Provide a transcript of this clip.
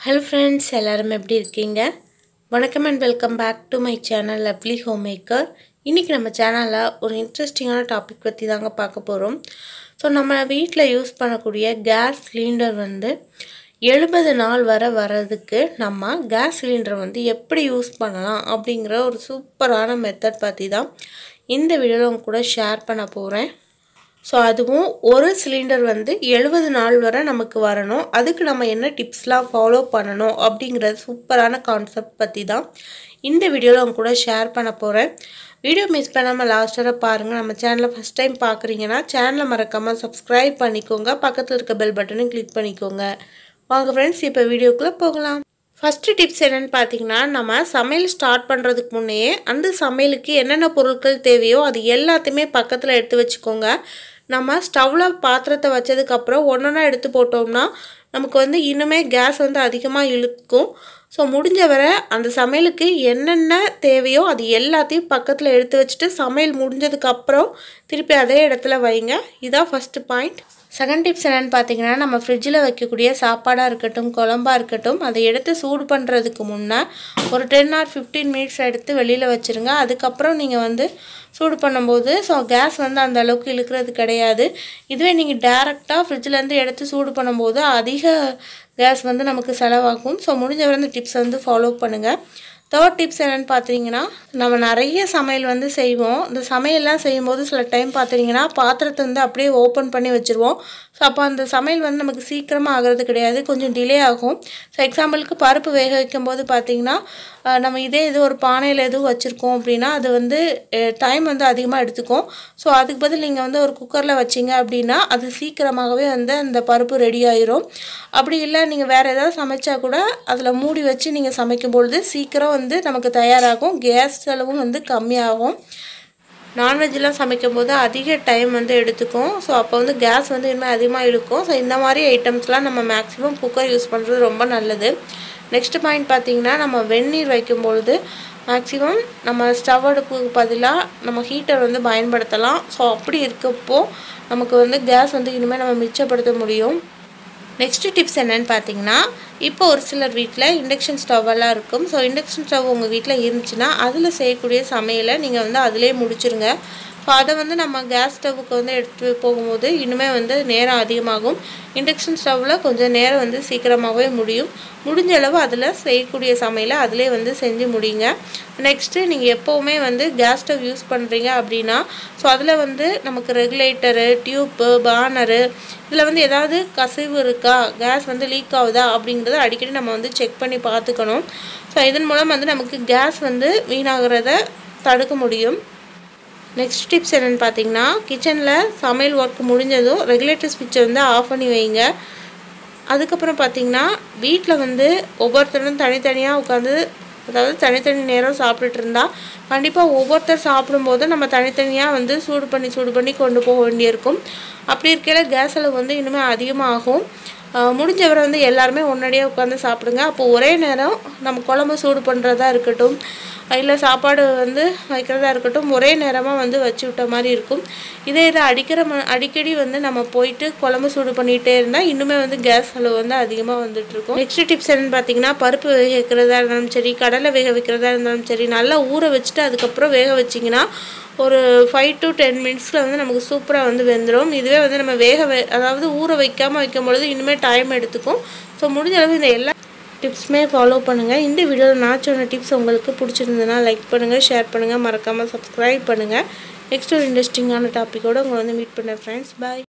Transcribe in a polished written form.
Hello friends, எல்லாரும் எப்படி இருக்கீங்க? வணக்கம் and welcome back to my channel Lovely Homemaker. இன்னைக்கு நம்ம சேனல்ல ஒரு இன்ட்ரஸ்டிங்கான டாபிக் பத்தி தாங்க பார்க்க போறோம். சோ நம்ம வீட்ல யூஸ் பண்ணக்கூடிய கேஸ் சிலிண்டர் வந்து 70 நாள் வரதுக்கு நம்ம கேஸ் சிலிண்டர் வந்து எப்படி யூஸ் பண்ணலாம் அப்படிங்கற ஒரு சூப்பரான மெத்தட் பத்தி தான் இந்த வீடியோல உங்க கூட ஷேர் பண்ண போறேன். So அதுவும் ஒரு சிலிண்டர் வந்து 70 நாள் வரை நமக்கு வரணும். அதுக்கு நம்ம என்ன டிப்ஸ்லாம் ஃபாலோ பண்ணனும் அப்படிங்கற சூப்பரான கான்செப்ட் பத்தி தான் இந்த வீடியோல உங்க கூட ஷேர் பண்ண போறேன். வீடியோ மிஸ் பண்ணாம லாஸ்ட் வரை பாருங்க. நம்ம சேனலை ஃபர்ஸ்ட் டைம் பார்க்கறீங்கனா சேனலை மறக்காம Subscribe பண்ணிக்கோங்க. பக்கத்துல இருக்க பெல் பட்டனை கிளிக் பண்ணிக்கோங்க. வாங்க फ्रेंड्स இப்போ வீடியோக்குள்ள போகலாம். ஃபர்ஸ்ட் டிப்ஸ் என்னன்னு பாத்தீங்கன்னா நம்ம சமையல் ஸ்டார்ட் பண்றதுக்கு முன்னே அந்த சமையலுக்கு என்னென்ன பொருட்கள் தேவையோ அது எல்லாத்தையுமே பக்கத்துல எடுத்து வச்சுக்கோங்க. நம்ம ஸ்டவ்ல பாத்திரத்தை வச்சதுக்கு அப்புறம் ஒண்ணொண்ணா எடுத்து போட்டோம்னா நமக்கு வந்து இன்னுமே கேஸ் வந்து அதிகமா இழுக்கும். சோ முடிஞ்ச வரை அந்த சமையலுக்கு என்னென்ன தேவையோ அது எல்லாத்தையும் பக்கத்துல எடுத்து வச்சிட்டு சமையல் முடிஞ்சதுக்கு அப்புறம் திருப்பி அதே இடத்துல வைங்க. இதான் ஃபர்ஸ்ட் பாயிண்ட். செகண்ட் டிப்ஸ் என்னன்னு பாத்தீங்கன்னா நம்ம ஃப்ரிட்ஜ்ல வைக்கக்கூடிய சாப்பாடா இருக்கட்டும் குழம்பா இருக்கட்டும் அதை எடுத்து சூடு பண்றதுக்கு முன்ன ஒரு 10 or 15 minutes எடுத்து வெளியில வச்சிருங்க. அதுக்கு அப்புறம் நீங்க வந்து சூடு பண்ணும்போது கேஸ் வந்து அந்த அளவுக்கு இழுக்கிறது கிடையாது. இதுவே நீங்க டைரக்ட்டா ஃப்ரிட்ஜ்ல இருந்து எடுத்து சூடு பண்ணும்போது அதிக கேஸ் வந்து நமக்கு செலவாகும். சோ முடிஞ்ச வரை இந்த டிப்ஸ் வந்து ஃபாலோ பண்ணுங்க. தேர்ட் டிப்ஸ் என்னன்னு பாத்தீங்கன்னா நம்ம நிறைய சமையல் வந்து செய்வோம். இந்த சமையல்லாம் செய்யும்போது சில டைம் பாத்தீங்கன்னா பாத்திரத்தை வந்து அப்படியே ஓபன் பண்ணி வச்சிருவோம். சோ அப்ப அந்த சமையல் வந்து நமக்கு சீக்கிரமா ஆகிறது கிடையாது. கொஞ்சம் டிலே ஆகும். சோ எக்ஸாம்பிளுக்கு பருப்பு வேக வைக்கும்போது பாத்தீங்கன்னா நம்ம இதே இது ஒரு பானையில எதுவும் வச்சிருக்கோம் அப்படினா அது வந்து டைம் வந்து அதிகமா எடுத்துக்கும். சோ அதுக்கு பதில் நீங்க வந்து ஒரு குக்கர்ல வச்சீங்க அப்படினா அது சீக்கிரமாகவே வந்து அந்த பருப்பு ரெடி ஆயிரும். அப்படி இல்ல நீங்க வேற ஏதாவது சமைச்சா கூட அதுல மூடி வச்சு நீங்க சமைக்கும்போது சீக்கிரம் வந்து நமக்கு தயாராகும். கேஸ் செலவும் வந்து கம்மியாகும். நான்வெஜ்லாம் சமைக்கும்போது அதிக டைம் வந்து எடுத்துக்கும். சோ அப்ப வந்து கேஸ் வந்து இன்னும் அதிகமா இழுக்கும். சோ இந்த மாதிரி ஐட்டம்ஸ்லாம் நம்ம மேக்ஸिमम குக்கர் யூஸ் பண்றது ரொம்ப நல்லது. நெக்ஸ்ட் பாயிண்ட் பாத்தீங்கன்னா நம்ம வெந்நீர் வைக்கும்போது மேக்ஸिमम நம்ம ஸ்டவ் அடுப்புக்கு பதிலா நம்ம ஹீட்டர் வந்து பயன்படுத்தலாம். சோ அப்படி இருக்கப்போ நமக்கு வந்து கேஸ் வந்து இனிமே நம்ம மிச்சப்படுத்த முடியும். நெக்ஸ்ட் டிப்ஸ் என்னன்னு பாத்தீங்கன்னா இப்போ ஒரு சிலர் வீட்ல இண்டக்ஷன் ஸ்டவ் எல்லாம் இருக்கும். சோ இண்டக்ஷன் ஸ்டவ் உங்க வீட்ல இருந்துச்சுனா அதுல செய்யக்கூடிய சமையலை நீங்க வந்து அதிலே முடிச்சிருங்க. அத வந்து நம்ம கேஸ் ஸ்டவ்வுக்கு வந்து எடுத்து போகும்போது இன்னுமே வந்து நேரம் அதிகமாகும். இண்டக்ஷன் ஸ்டவ்ல கொஞ்சம் நேரம் வந்து சீக்கிரமாவே முடியும். முடிஞ்ச அளவு அதுல செய்யக்கூடிய சமையலை அதிலே வந்து செஞ்சு முடிங்க. நெக்ஸ்ட் நீங்க எப்பவுமே வந்து கேஸ் ஸ்டவ் யூஸ் பண்றீங்க அப்படினா சோ அதுல வந்து நமக்கு ரெகுலேட்டர், டியூப், பர்னர் இதுல வந்து ஏதாவது கசிவு இருக்கா, கேஸ் வந்து லீக் ஆவுதா அப்படிங்கறத அடிக்கடி நம்ம வந்து செக் பண்ணி பார்த்துக்கணும். சோ இதன் மூலம் வந்து நமக்கு கேஸ் வந்து வீணாகிறத தடுக்க முடியும். நெக்ஸ்ட் டிப்ஸ் என்னன்னு பாத்தீங்கன்னா கிச்சன்ல சமையல் வர்க் முடிஞ்சதும் ரெகுலேட்டர் ஸ்விட்ச் வந்து ஆஃப் பண்ணி வைங்க. அதுக்கு அப்புறம் பாத்தீங்கன்னா வீட்ல வந்து ஒவ்வொருத்தரும் தனித்தனியா உட்கார்ந்து அதாவது தனித்தனி நேரம் சாப்பிட்டுட்டு இருந்தா கண்டிப்பா ஒவ்வொருத்தர் சாப்பிடும்போது நம்ம தனித்தனியா வந்து சூடு பண்ணி கொண்டு போக வேண்டியிருக்கும். அப்படி இருக்கல கேஸ் அளவு வந்து இன்னுமே அதிகமாகும். முடிஞ்சவரை வந்து எல்லாரும் ஒண்ணடியே உட்கார்ந்து சாப்பிடுங்க. அப்போ ஒரே நேரம் நம்ம குழம்பு சூடு பண்றதா இருக்கட்டும் இல்ல சாப்பாடு வந்து வைக்கிறதா இருக்கட்டும் ஒரே நேரமா வந்து வச்சு விட்ட மாதிரி இருக்கும். இதே இது அடிக்கடி வந்து நம்ம போயிட்டு குழம்பு சூடு பண்ணிட்டே இருந்தா இன்னுமே வந்து கேஸ் அளவு வந்து அதிகமா வந்துட்டு இருக்கும். நெக்ஸ்ட் டிப்ஸ் என்னன்னு பாத்தீங்கன்னா பருப்பு வேக வைக்கிறதா இருந்தாலும் சரி கடலை வேக வைக்கிறதா இருந்தாலும் சரி நல்லா ஊற வச்சிட்டு அதுக்கு அப்புறம் வேக வச்சீங்கன்னா ஒரு 5 to 10 minutesல வந்து நமக்கு சூப்பரா வந்து வெந்துரும். இதுவே வந்து நம்ம அதாவது ஊற வைக்காம வைக்கும்போது இன்னுமே டைம் எடுத்துக்கும். சோ முடிஞ்ச அளவு இந்த எல்லா டிப்ஸ்மே ஃபாலோ பண்ணுங்க. இந்த வீடியோல நான் சொன்ன டிப்ஸ் உங்களுக்கு பிடிச்சிருந்தா லைக் பண்ணுங்க, ஷேர் பண்ணுங்க, மறக்காம Subscribe பண்ணுங்க. நெக்ஸ்ட் ஒரு இன்ட்ரஸ்டிங்கான டாபிக்கோட உங்களை வந்து மீட் பண்றேன் फ्रेंड्स. பை.